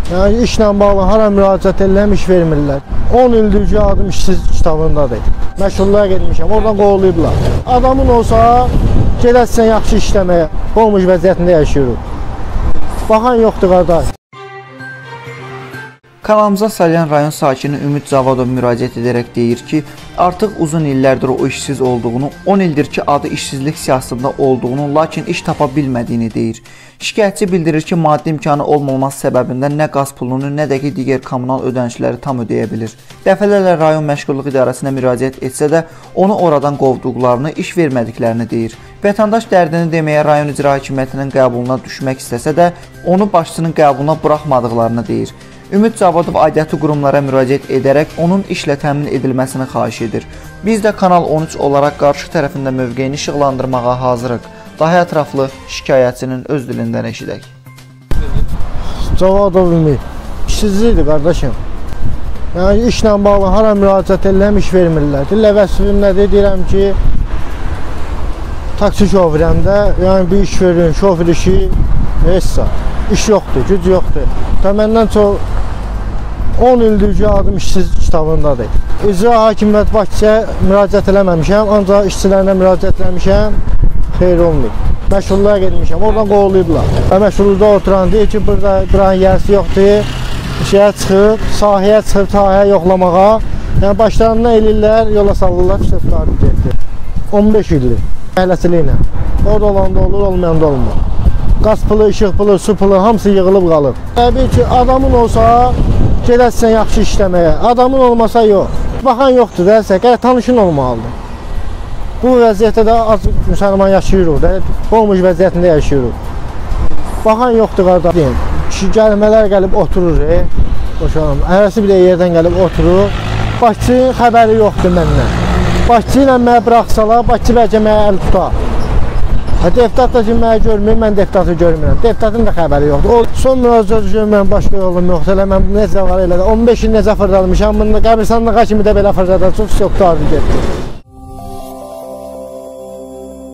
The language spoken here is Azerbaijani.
Yəni işlə bağlı hara müraciət edirəm, iş vermirlər. 10 ildir ki, adım işsiz kitabındadır. Məşğulluğa getmişəm, oradan qovuluyublar. Adamın olsa, gedəsən yaxşı işləməyə, qovmuş vəziyyətində yaşayırıq. Baxan yoxdur qardaş. Kanalımıza Salyan rayon sakini Ümid Zavadov müraciət edərək deyir ki, artıq uzun illərdir o işsiz olduğunu, 10 ildir ki, adı işsizlik siyasətində olduğunu, lakin iş tapa bilmədiyini deyir. Şikayətçi bildirir ki, maddi imkanı olmaması səbəbindən nə qaz pulunu, nə də ki, digər kommunal ödənişləri tam ödəyə bilir. Dəfələrlə rayon məşğulluq idarəsinə müraciət etsə də, onu oradan qovduqlarını, iş vermədiklərini deyir. Vətəndaş dərdini deməyə rayon icra hakimiyyətinin qəbuluna düşmək istəsə də, onu başçının qəbuluna buraxmadıqlarını deyir. Ümid Zavadov aidiyyatı qurumlara müraciət edərək onun işlə təmin edilməsini xahiş edir. Biz də Kanal 13 olaraq qarşı tərəfində mövqeyini işıqlandırmağa hazırıq. Daha ətraflı şikayətçinin öz dilindən eşidək. Zavadov Ümid, işsizlikdir qardaşım. Yəni işlə bağlı hara müraciət edirəm, iş vermirlər. Dillə vəsfim nədir? Deyirəm ki, taksi şofirəm də, yəni bir iş verin, şofir işi, hessa. İş yoxdur, güc yoxdur. Məndən çox 10 ildir ki, adım işsiz kitabındadır. İcra hakimiyyət Bakıya müraciət eləməmişəm, ancaq işçilərinə müraciət eləmişəm, xeyr olmayıb. Məşğulluğa getmişəm, oradan qovuluyublar. Məşğulluqda oturan deyir ki, buranın yerisi yoxdur, şeyə çıxıb, sahəyə çıxıb, sahəyə yoxlamağa. Yəni başlarından eləyirlər, yola salırlar, işləfkarı getdir. 15 ildir, əhləsiliklə. Orada olanda olur, olmayanda olmur. Qaz pulu, işıq pulu, su pulu, hamısı yığılıb qalır. Təbii ki, adamın olsa, gedəsən yaxşı işləməyə. Adamın olmasa yox. Baxan yoxdur, dərsə, gələ tanışın olmalıdır. Bu vəziyyətdə də az müsəlman yaşayırıq da, qovmuş vəziyyətində yaşayırıq. Baxan yoxdur, qardaşım. Kişi gəlmələr gəlib oturur, boşanım. Həvəsi bir də yerdən gəlib oturur. Başçının xəbəri yoxdur məndən. Başçı ilə mənə bıraxsalar, Bakı bəlkə mənə əl tutar. Deputat da ki, mənə görmür, mən deputatı görmürəm. Deputatın da xəbəri yoxdur. O son müraciət görmürəm, başqa yolum yoxdur. Elə mən necə var elədə. 15 il necə fırladmışam, bunu qəbirstanlığa kimi də belə fırladacaq, çox qurtardı getdi.